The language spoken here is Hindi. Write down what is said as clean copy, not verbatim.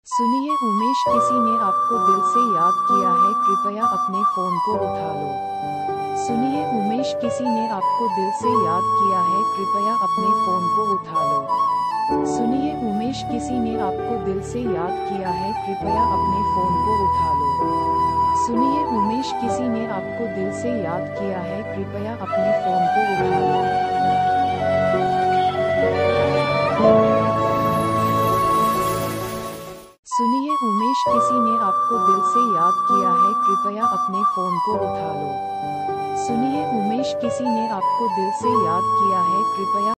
सुनिए उमेश, किसी ने आपको दिल से याद किया है, कृपया अपने फोन को उठा लो। सुनिए उमेश, किसी ने आपको दिल से याद किया है, कृपया अपने फोन को उठा लो। सुनिए उमेश, किसी ने आपको दिल से याद किया है, कृपया अपने फोन को उठा लो। सुनिए उमेश, किसी ने आपको दिल से याद किया है, कृपया अपने फोन को उठा लो। सुनिए उमेश, किसी ने आपको दिल से याद किया है, कृपया अपने फोन को उठा लो। सुनिए उमेश, किसी ने आपको दिल से याद किया है, कृपया